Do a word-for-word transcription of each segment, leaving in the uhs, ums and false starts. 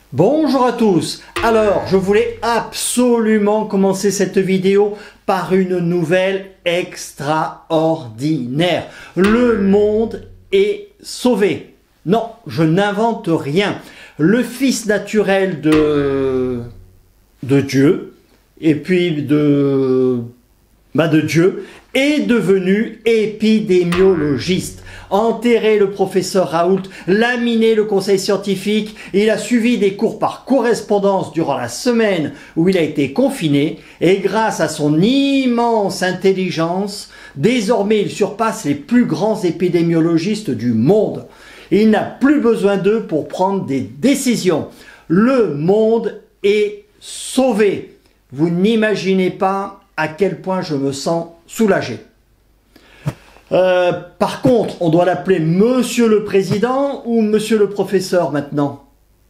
Bonjour à tous. Alors, je voulais absolument commencer cette vidéo par une nouvelle extraordinaire. Le monde est sauvé. Non, je n'invente rien. Le fils naturel de, de Dieu, et puis de, bah de Dieu, est devenu épidémiologiste. Enterré le professeur Raoult, laminé le conseil scientifique, il a suivi des cours par correspondance durant la semaine où il a été confiné et grâce à son immense intelligence, désormais il surpasse les plus grands épidémiologistes du monde. Il n'a plus besoin d'eux pour prendre des décisions. Le monde est sauvé. Vous n'imaginez pas à quel point je me sens soulagé. Euh, par contre, on doit l'appeler Monsieur le Président ou Monsieur le Professeur maintenant?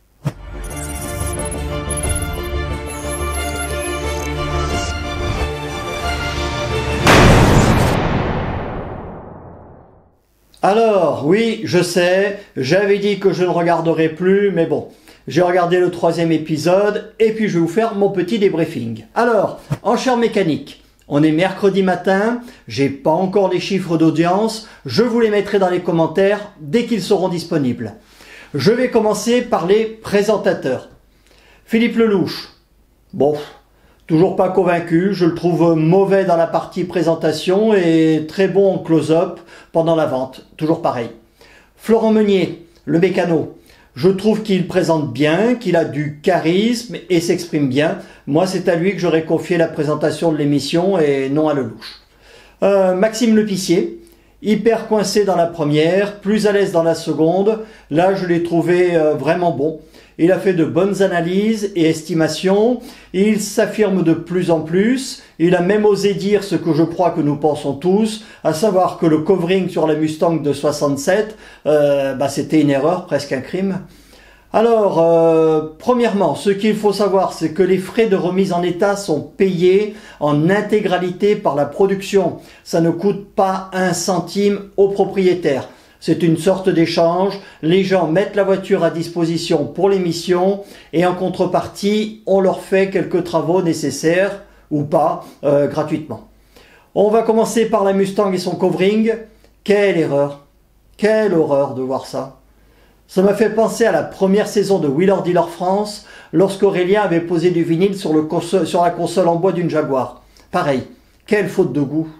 Alors, oui, je sais, j'avais dit que je ne regarderai plus, mais bon, j'ai regardé le troisième épisode et puis je vais vous faire mon petit débriefing. Alors, enchères mécaniques. On est mercredi matin, j'ai pas encore les chiffres d'audience, je vous les mettrai dans les commentaires dès qu'ils seront disponibles. Je vais commencer par les présentateurs. Philippe Lelouch, bon, toujours pas convaincu, je le trouve mauvais dans la partie présentation et très bon en close-up pendant la vente, toujours pareil. Florent Meunier, le mécano. Je trouve qu'il présente bien, qu'il a du charisme et s'exprime bien. Moi, c'est à lui que j'aurais confié la présentation de l'émission et non à Lelouch. Euh, Maxime Lepissier, hyper coincé dans la première, plus à l'aise dans la seconde. Là, je l'ai trouvé euh, vraiment bon. Il a fait de bonnes analyses et estimations. Il s'affirme de plus en plus. Il a même osé dire ce que je crois que nous pensons tous, à savoir que le covering sur la Mustang de soixante-sept, euh, bah, c'était une erreur, presque un crime. Alors, euh, premièrement, ce qu'il faut savoir, c'est que les frais de remise en état sont payés en intégralité par la production. Ça ne coûte pas un centime au propriétaire. C'est une sorte d'échange, les gens mettent la voiture à disposition pour l'émission et en contrepartie, on leur fait quelques travaux nécessaires ou pas, euh, gratuitement. On va commencer par la Mustang et son covering. Quelle erreur, quelle horreur de voir ça. Ça m'a fait penser à la première saison de Wheeler Dealer France, lorsqu'Aurélien avait posé du vinyle sur, le console, sur la console en bois d'une Jaguar. Pareil, quelle faute de goût.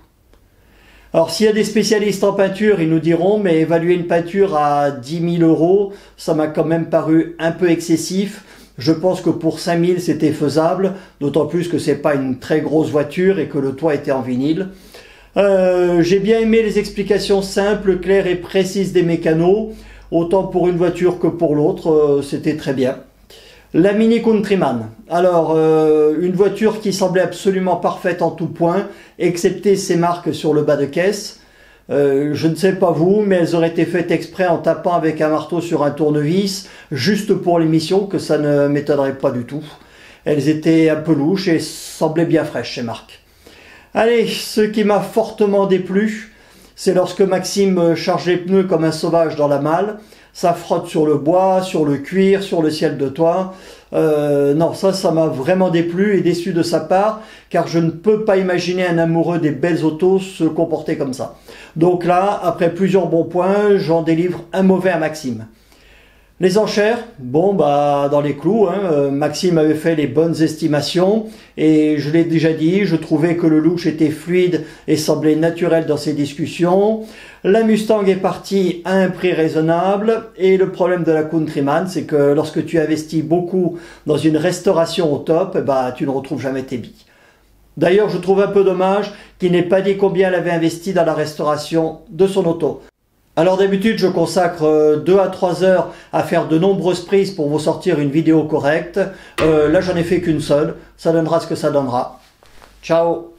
Alors s'il y a des spécialistes en peinture, ils nous diront, mais évaluer une peinture à dix mille euros, ça m'a quand même paru un peu excessif. Je pense que pour cinq mille c'était faisable, d'autant plus que c'est pas une très grosse voiture et que le toit était en vinyle. Euh, j'ai bien aimé les explications simples, claires et précises des mécanos, autant pour une voiture que pour l'autre, euh, c'était très bien. La Mini Countryman, alors euh, une voiture qui semblait absolument parfaite en tout point, excepté ses marques sur le bas de caisse. Euh, je ne sais pas vous, mais elles auraient été faites exprès en tapant avec un marteau sur un tournevis, juste pour l'émission, que ça ne m'étonnerait pas du tout. Elles étaient un peu louches et semblaient bien fraîches, ces marques. Allez, ce qui m'a fortement déplu, c'est lorsque Maxime charge les pneus comme un sauvage dans la malle. Ça frotte sur le bois, sur le cuir, sur le ciel de toit. Euh, non, ça, ça m'a vraiment déplu et déçu de sa part, car je ne peux pas imaginer un amoureux des belles autos se comporter comme ça. Donc là, après plusieurs bons points, j'en délivre un mauvais à Maxime. Les enchères, bon bah dans les clous, hein, Maxime avait fait les bonnes estimations et je l'ai déjà dit, je trouvais que le Lelouch était fluide et semblait naturel dans ses discussions. La Mustang est partie à un prix raisonnable et le problème de la Countryman, c'est que lorsque tu investis beaucoup dans une restauration au top, bah tu ne retrouves jamais tes billes. D'ailleurs, je trouve un peu dommage qu'il n'ait pas dit combien elle avait investi dans la restauration de son auto. Alors d'habitude, je consacre deux à trois heures à faire de nombreuses prises pour vous sortir une vidéo correcte. Euh, là, j'en ai fait qu'une seule. Ça donnera ce que ça donnera. Ciao!